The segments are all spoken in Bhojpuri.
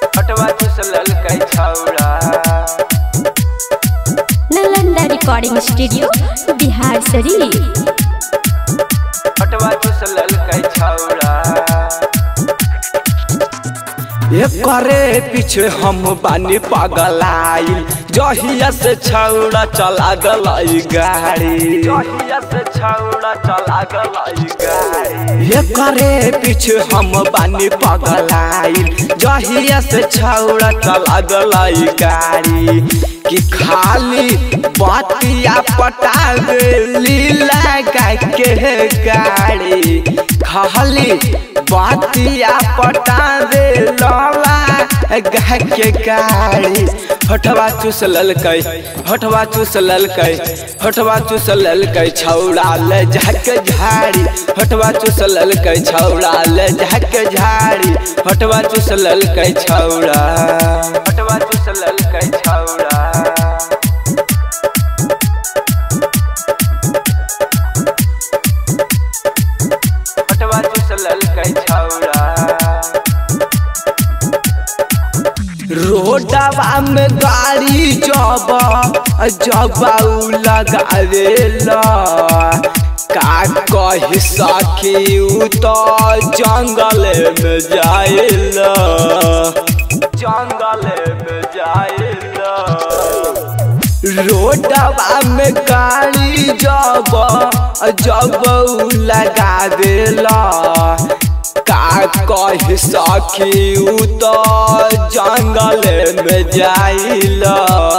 हटवा चूस ललकै छौड़ा। Nalanda recording studio Bihar Sharif. हटवा चूस ललकै छौड़ा। एकरे पीछे हम बानी पगलाइल जहिया से छौड़ा चला गई गाड़ी। जहिया से छौड़ा चला गई गाड़ी। एकरे पीछे हम बानी पगलाइल जहिया से छौड़ा चला गई गाड़ी। कि खाली बतिया पटा देली लगा के गाड़ी। खाली बतिया पटा दे लला गा के गाड़ी। हटवा चूस ललकै हटवा चूस ललकै हटवा चूस ललकै छौड़ा ले जाके झाड़ी। हटवा चूस ललकै छौड़ा ले जाके झाड़ी। हटवा चूस ललकै छौड़ा। हटवा चूस ललकै छौड़ा। हटवा चूस ललकै छौड़ा। रोडवा में गाड़ी जब लगावेला का कही सखी उ तो जंगल में जाएला। जंगल में जाएला। रोडवा में गाड़ी जब लगावेला का कही सखी उ तो जंगल में जाइला।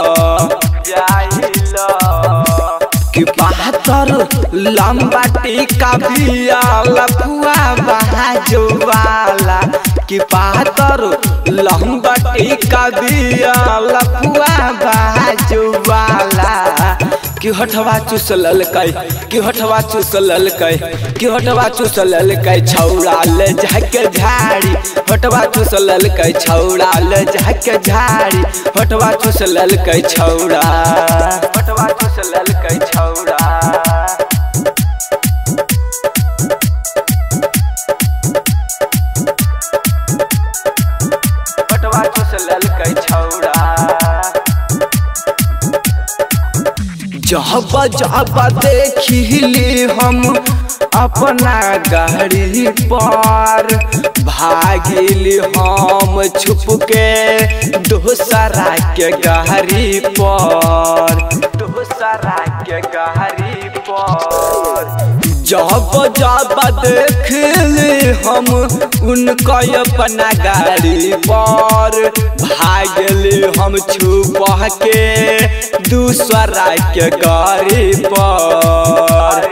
कि बहत्तर लंबा टीका बिया लपुआ बाजू वाला। कि बहत्तर लंबा टीका बिया लपुआ बाजू वाला। कि हटवा चूस ललकै कि हटवा चूस ललकै कि हटवा चूस ललकै छौड़ा ले जाके झाड़ी। हटवा चूस ललकै छौड़ा ले जाके झाड़ी। हटवा चूस ललकै छौड़ा। हटवा चूस ललकै छौड़ा। हटवा चूस ललकै छौड़ा। जब जब देखिली हम अपना गाड़ी पर भागिली हम छुप के दूसरा के गाड़ी पर। दूसरा के गाड़ी पर जब जब देखली हम उनका अपना गाड़ी पर भागली हम छुप के दूसरा के गाड़ी पर।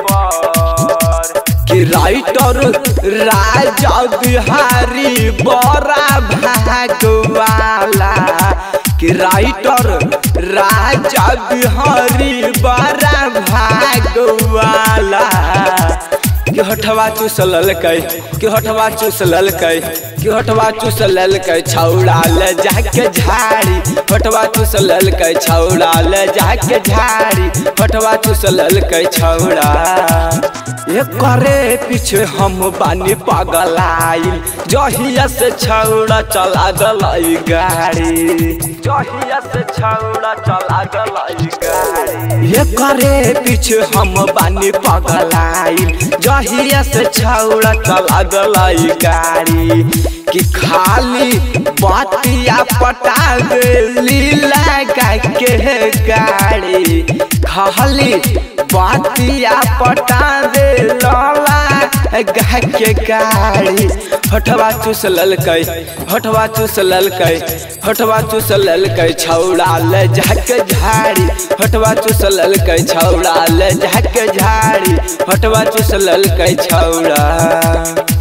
कि राइटर राजा बिहारी बड़ा भागवाला। कि राइटर राजा बिहारी बड़ा भागवाला। कि हटवा चूस ललकै कि हटवा चूस ललकै कि हटवा चूस ललकै छौड़ा ले जाके झाड़ी। हटवा चूस ललकै छौड़ा ले जाके झाड़ी। हटवा चूस ललकै छौड़ा। एकरे पीछे हम बानी पगलाइल जहिया से छौड़ा चला गई गाड़ी। जहिया से छौड़ा चला गई गाड़ी। एकरे पीछे हम बानी पगलाइल जहिया से छौड़ा चला गई गाड़ी। कि खाली बतिया पटा देली लगा के गाड़ी। खाली बतिया पटा दे लला गा के गाड़ी। हटवा चूस ललकै हटवा चूस ललकै हटवा चूस ललकै छौड़ा ले जाके झाड़ी। हटवा चूस ललकै छौड़ा ले जाके झाड़ी। हटवा चूस ललकै छौड़ा।